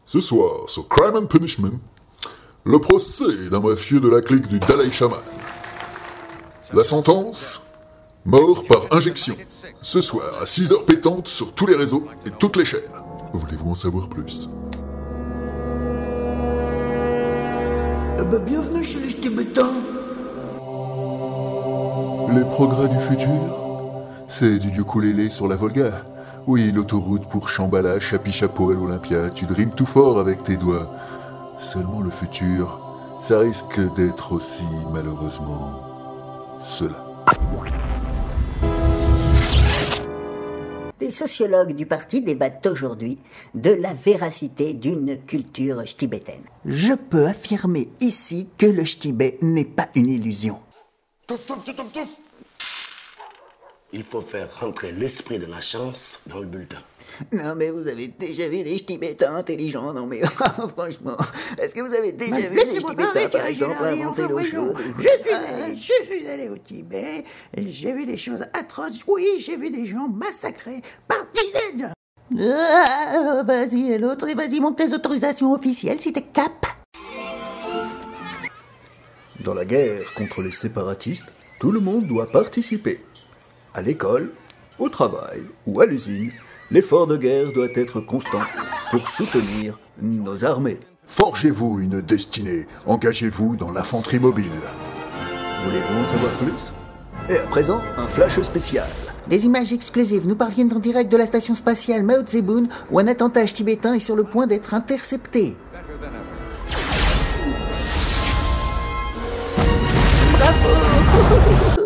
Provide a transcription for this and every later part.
Ce soir, sur Crime and Punishment, le procès d'un mafieux de la clique du Dalai Shaman. La sentence, mort par injection. Ce soir, à 6h pétantes sur tous les réseaux et toutes les chaînes. Voulez-vous en savoir plus? Bienvenue chez les ch'tis bétins. Les progrès du futur, c'est du ukulélé sur la Volga. Oui, l'autoroute pour Shambhala, Chapi-Chapeau à l'Olympia, tu drimes tout fort avec tes doigts. Seulement le futur, ça risque d'être aussi, malheureusement, cela. Des sociologues du parti débattent aujourd'hui de la véracité d'une culture ch'tibétaine. Je peux affirmer ici que le ch'tibé n'est pas une illusion. Il faut faire rentrer l'esprit de la chance dans le bulletin. Non mais vous avez déjà vu des ch'tibétains intelligents? Non mais franchement, est-ce que vous avez déjà vu des ch'tibétains par exemple inventer l'eau chaude? Je suis allé au Tibet, j'ai vu des choses atroces. Oui, j'ai vu des gens massacrés par dizaines. Vas-y et l'autre, et vas-y monte tes autorisations officielles si t'es cap. Dans la guerre contre les séparatistes, tout le monde doit participer. À l'école, au travail ou à l'usine, l'effort de guerre doit être constant pour soutenir nos armées. Forgez-vous une destinée, engagez-vous dans l'infanterie mobile. Voulez-vous en savoir plus? Et à présent, un flash spécial. Des images exclusives nous parviennent en direct de la station spatiale Mao Zedong où un attentat tibétain est sur le point d'être intercepté. Bravo!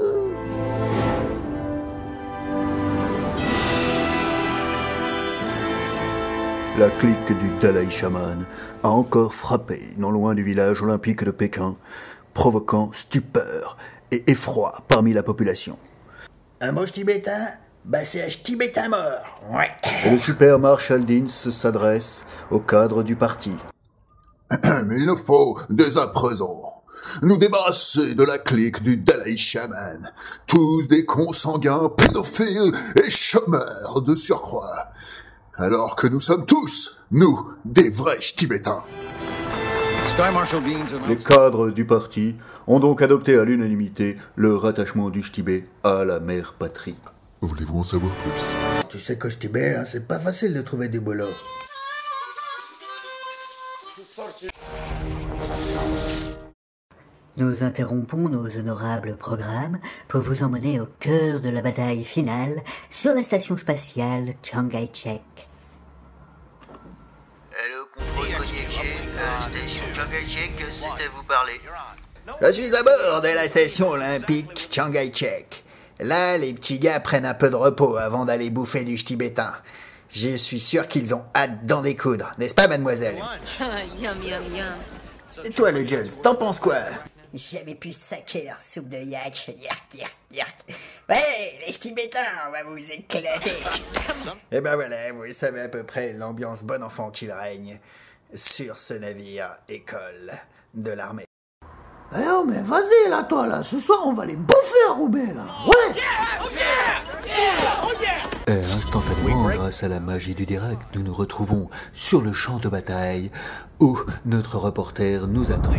La clique du Dalai Shaman a encore frappé non loin du village olympique de Pékin, provoquant stupeur et effroi parmi la population. Un mot tibétain? Bah c'est un tibétain mort. Ouais. Et le super Marshall Deans s'adresse au cadre du parti. Mais il nous faut, dès à présent, nous débarrasser de la clique du Dalai Shaman. Tous des consanguins, pédophiles et chômeurs de surcroît. Alors que nous sommes tous, nous, des vrais ch'tibétains. Les cadres du parti ont donc adopté à l'unanimité le rattachement du Ch'tibé à la mère patrie. Voulez-vous en savoir plus? Tu sais qu'au Tibet, c'est pas facile de trouver du boulot. Nous interrompons nos honorables programmes pour vous emmener au cœur de la bataille finale sur la station spatiale Chiang-Kai-shek. Allô, contrôle Cognac-G, station Chiang-Kai-shek, c'est à vous parler. Je suis à bord de la station olympique Chiang-Kai-shek. Là, les petits gars prennent un peu de repos avant d'aller bouffer du ch'tibétain. Je suis sûr qu'ils ont hâte d'en découdre, n'est-ce pas, mademoiselle? Yum, yum, yum. Et toi, le Jones, t'en penses quoi? J'avais pu saquer leur soupe de yak. Yark, yark, yark. Ouais, les ch'tibétains, on va vous éclater. Et ben voilà, vous savez à peu près l'ambiance bon enfant qu'il règne sur ce navire école de l'armée. Eh oh, mais vas-y là, toi là, ce soir on va les bouffer à Roubaix là, ouais. Et instantanément, grâce à la magie du direct, nous nous retrouvons sur le champ de bataille où notre reporter nous attend.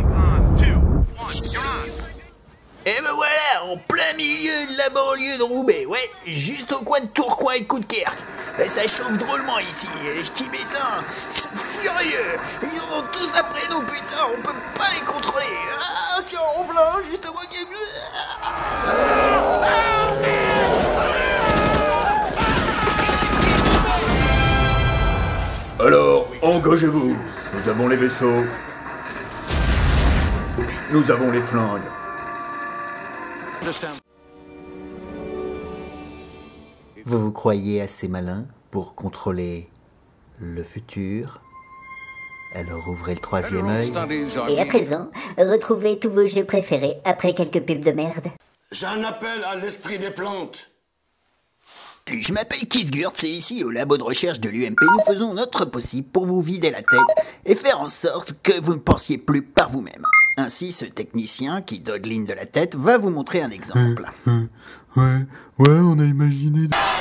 Et ben voilà, en plein milieu de la banlieue de Roubaix, ouais, juste au coin de Tourcoing et de Coudekerque. Et ça chauffe drôlement ici, et les ch'tibétains sont furieux. Ils en ont tous après nous, putain, on peut pas les contrôler. Ah, tiens, on v'là, justement. Alors, engagez-vous. Nous avons les vaisseaux. Nous avons les flingues. Vous vous croyez assez malin pour contrôler le futur? Alors ouvrez le troisième œil. Et à présent, retrouvez tous vos jeux préférés après quelques pubs de merde. J'en appelle à l'esprit des plantes. Je m'appelle Kisgurt, et ici au labo de recherche de l'UMP, nous faisons notre possible pour vous vider la tête et faire en sorte que vous ne pensiez plus par vous-même. Ainsi, ce technicien qui dodeline de la tête va vous montrer un exemple. Ouais, on a imaginé...